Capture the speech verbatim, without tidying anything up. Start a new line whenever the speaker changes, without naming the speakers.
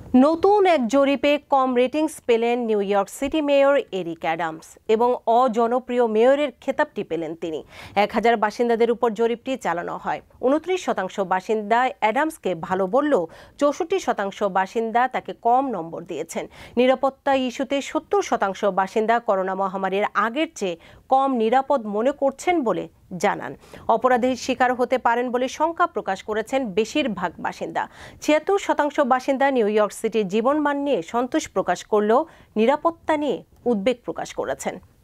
নতুন এক জরিপে কম রেটিংস পেলেন New York city mayor Eric Adams এবং অজনপ্রিয় মেয়রের খেতাবটি পেলেন তিনি। এক হাজার বাসিন্দাদের উপর জরিপটি চালানো হয়। উনত্রিশ শতাংশ বাসিন্দা অ্যাডামসকে ভালো বললেও চৌষট্টি শতাংশ বাসিন্দা তাকে কম নম্বর দিয়েছেন। নিরাপত্তা ইস্যুতে সত্তর শতাংশ বাসিন্দা করোনা মহামারীর আগের চেয়ে কম নিরাপদ মনে করছেন বলে জানান। অপরাধের শিকার হতে পারেন বলে শঙ্কা প্রকাশ করেছেন বেশিরভাগ বাসিন্দা। ছিয়াত্তর শতাংশ বাসিন্দা নিউ ইয়র্ক সিটির জীবনমান নিয়ে সন্তোষ প্রকাশ করলেও নিরাপত্তা নিয়ে উদ্বেগ প্রকাশ করেছেন।